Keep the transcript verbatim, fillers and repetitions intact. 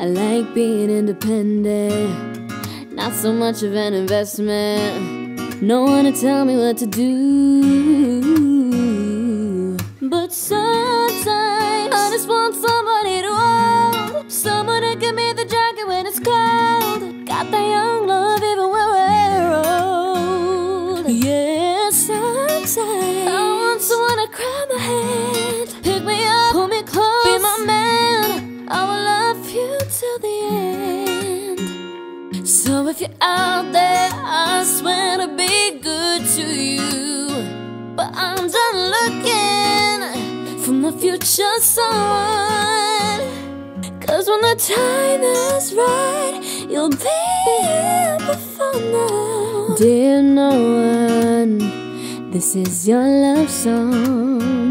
I like being independent, not so much of an investment. No one to tell me what to do. But sometimes I just want somebody to hold, someone to give me the jacket when it's cold. Got that young love even when we're old. Yeah, sometimes I want someone to grab my hand, pick me up, pull me close, be my man. I will love you till the end. So if you're out there, I swear to be good to you, but I'm done looking for my future someone. Cause when the time is right, you'll be here before now. Dear no one, this is your love song.